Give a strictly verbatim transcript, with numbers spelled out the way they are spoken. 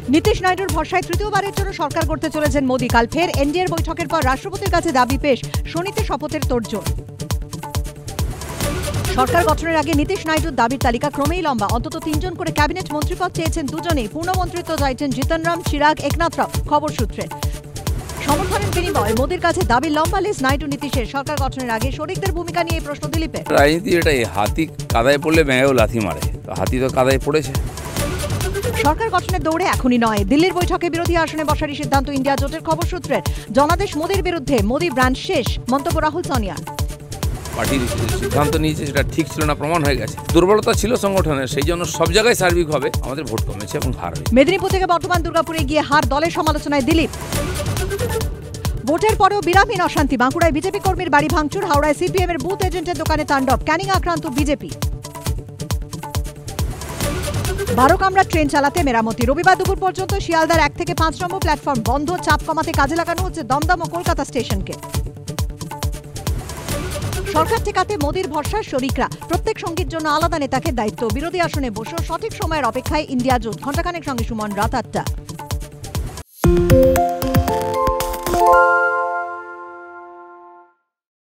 নীতিশ নাইডুর ভরসায় তৃতীয়বারের জন্য সরকার করতে চলেছেন মোদী। কাল ফের এনডিএর বৈঠকের পর রাষ্ট্রপতির কাছে দাবি পেশ, শনিতে শপথের তোড়জোড়। সরকার গঠনের আগে নীতিশ নাইডুর দাবির তালিকা ক্রমেই লম্বা। অন্তত তিনজন করে ক্যাবিনেট মন্ত্রীপদ চেয়েছেন দুজনেই। পূর্ণমন্ত্রিত্ব চাইছেন জিতন রাম, চিরাগ, একনাথ রাও। খবর সূত্রে সমর্থনের বিনিময়ে মোদীর কাছে দাবির লম্বা লিস্ট নাইডু নীতিশের। সরকার গঠনের আগে শরিকদের ভূমিকা নিয়ে প্রশ্ন দিলীপের। রাজনীতি এটাই, হাতি কাদায় পড়লে ব্যাঙেও লাথি মারে, তো হাতি তো কাদায় পড়েছে। সরকার গঠনের দৌড়ে এখনই নয়, দিল্লির বৈঠকে বিরোধী আসনে বসারই সিদ্ধান্ত ইন্ডিয়া জোটের। খবর সূত্রে জনাদেশ মোদীর বিরুদ্ধে, মোদী ব্র্যান্ড শেষ, মন্তব্য রাহুল সোনিয়া। পার্টির সিদ্ধান্ত নিয়েছে সেটা ঠিক ছিল না, প্রমাণ হয়ে গেছে। দুর্বলতা ছিল সংগঠনের, সেই জন্য সব জায়গায় সার্বিকভাবে আমাদের ভোট কমেছে এবং হার হয়েছে। মেদিনীপুর থেকে বর্ধমান দুর্গাপুরে গিয়ে হার দলের সমালোচনায় দিলীপ। ভোটের পরেও বিরামহীন অশান্তি। বাঁকুড়ায় বিজেপি কর্মীর বাড়ি ভাঙচুর, হাওড়ায় সিপিএম এর বুথ এজেন্টের দোকানে তাণ্ডব। ক্যানিং আক্রান্ত বিজেপি। বারো কামরা ট্রেন চালাতে মেরামতি। রবিবার দুপুর পর্যন্ত শিয়ালদার এক থেকে পাঁচ নম্বর প্ল্যাটফর্ম বন্ধ। চাপ কমাতে কাজে লাগানো হচ্ছে দমদম ও কলকাতা স্টেশনকে। সরকার ঠেকাতে মোদীর ভরসার শরিকরা। প্রত্যেক সঙ্গীর জন্য আলাদা নেতাকে দায়িত্ব। বিরোধী আসনে বসেও সঠিক সময়ের অপেক্ষায় ইন্ডিয়া জোট। ঘণ্টাখানেক সঙ্গে সুমন, রাত আটটা।